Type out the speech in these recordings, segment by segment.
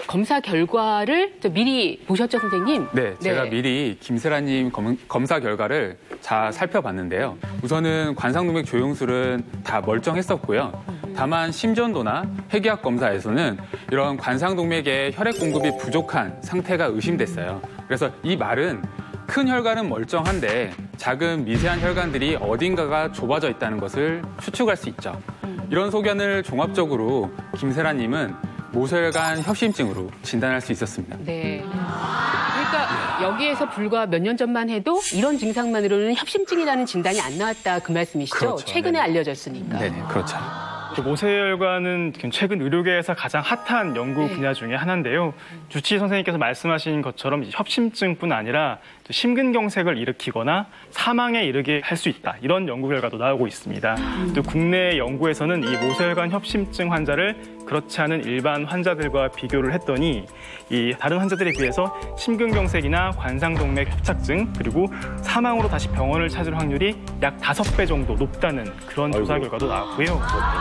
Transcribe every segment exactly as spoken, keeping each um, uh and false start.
검사 결과를 미리 보셨죠, 선생님? 네, 제가 네. 미리 김세라님 검, 검사 결과를 잘 살펴봤는데요. 우선은 관상동맥 조영술은 다 멀쩡했었고요. 다만 심전도나 폐기학 검사에서는 이런 관상동맥의 혈액 공급이 부족한 상태가 의심됐어요. 그래서 이 말은 큰 혈관은 멀쩡한데 작은 미세한 혈관들이 어딘가가 좁아져 있다는 것을 추측할 수 있죠. 이런 소견을 종합적으로 김세라님은 모세혈관 협심증으로 진단할 수 있었습니다. 네. 그러니까 여기에서 불과 몇 년 전만 해도 이런 증상만으로는 협심증이라는 진단이 안 나왔다 그 말씀이시죠? 그렇죠. 최근에 네네. 알려졌으니까. 네, 그렇죠. 모세혈관은 최근 의료계에서 가장 핫한 연구 네. 분야 중에 하나인데요. 주치 선생님께서 말씀하신 것처럼 협심증뿐 아니라 심근경색을 일으키거나 사망에 이르게 할 수 있다. 이런 연구 결과도 나오고 있습니다. 또 국내 연구에서는 이 모세혈관 협심증 환자를 그렇지 않은 일반 환자들과 비교를 했더니 이 다른 환자들에 비해서 심근경색이나 관상동맥 협착증 그리고 사망으로 다시 병원을 찾을 확률이 약 다섯 배 정도 높다는 그런 아이고. 조사 결과도 나왔고요.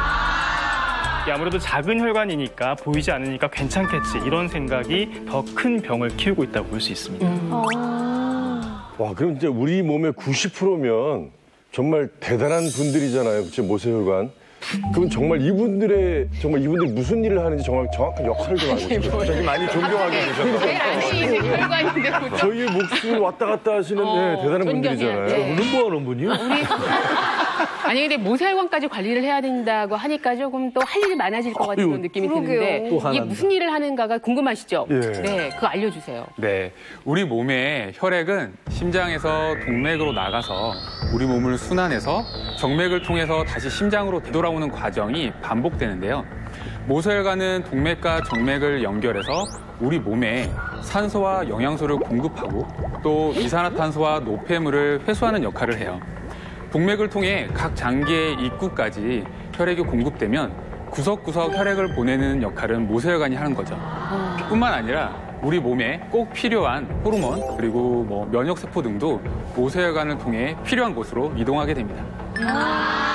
아무래도 작은 혈관이니까 보이지 않으니까 괜찮겠지 이런 생각이 더 큰 병을 키우고 있다고 볼 수 있습니다. 음. 와, 그럼 이제 우리 몸의 구십 퍼센트면 정말 대단한 분들이잖아요. 그렇죠? 모세혈관. 그럼 정말 이분들의 정말 이분들이 무슨 일을 하는지 정말 정확한 역할을 좀 알고 싶어요. 갑자기 많이 존경하게 되셨어요. 제일 안에 있는 혈관인데 저희의 목숨을 왔다 갔다 하시는 어, 네, 대단한 분들이잖아요. 네. 오늘 뭐 하는 분이요? 우리 아니 근데 모세혈관까지 관리를 해야 된다고 하니까 조금 또 할 일이 많아질 것 같은 아유, 그런 느낌이 그러게요. 드는데 또 이게 하나인데. 무슨 일을 하는가가 궁금하시죠? 예. 네, 그거 알려주세요. 네, 우리 몸의 혈액은 심장에서 동맥으로 나가서 우리 몸을 순환해서 정맥을 통해서 다시 심장으로 되돌아오는 과정이 반복되는데요. 모세혈관은 동맥과 정맥을 연결해서 우리 몸에 산소와 영양소를 공급하고 또 이산화탄소와 노폐물을 회수하는 역할을 해요. 동맥을 통해 각 장기의 입구까지 혈액이 공급되면 구석구석 혈액을 보내는 역할은 모세혈관이 하는 거죠. 뿐만 아니라 우리 몸에 꼭 필요한 호르몬 그리고 뭐 면역세포 등도 모세혈관을 통해 필요한 곳으로 이동하게 됩니다. 아